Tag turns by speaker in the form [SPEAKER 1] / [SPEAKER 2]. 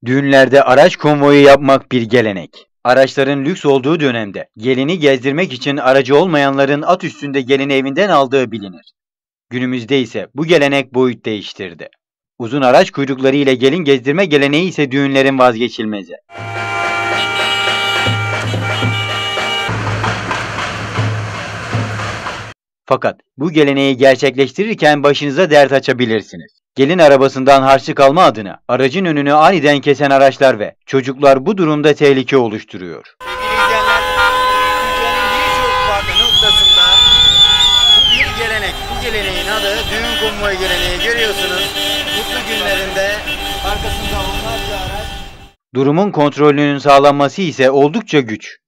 [SPEAKER 1] Düğünlerde araç konvoyu yapmak bir gelenek. Araçların lüks olduğu dönemde gelini gezdirmek için aracı olmayanların at üstünde gelini evinden aldığı bilinir. Günümüzde ise bu gelenek boyut değiştirdi. Uzun araç kuyrukları ile gelin gezdirme geleneği ise düğünlerin vazgeçilmezi. Fakat bu geleneği gerçekleştirirken başınıza dert açabilirsiniz. Gelin arabasından harçlık alma adına aracın önünü aniden kesen araçlar ve çocuklar bu durumda tehlike oluşturuyor.
[SPEAKER 2] Sevgili izleyenler, Türkiye'nin birçok farklı noktasında bu bir gelenek. Bu geleneğin adı düğün konvoyu geleneği. Görüyorsunuz, mutlu günlerinde arkasında onlarca araç.
[SPEAKER 1] Durumun kontrolünün sağlanması ise oldukça güç.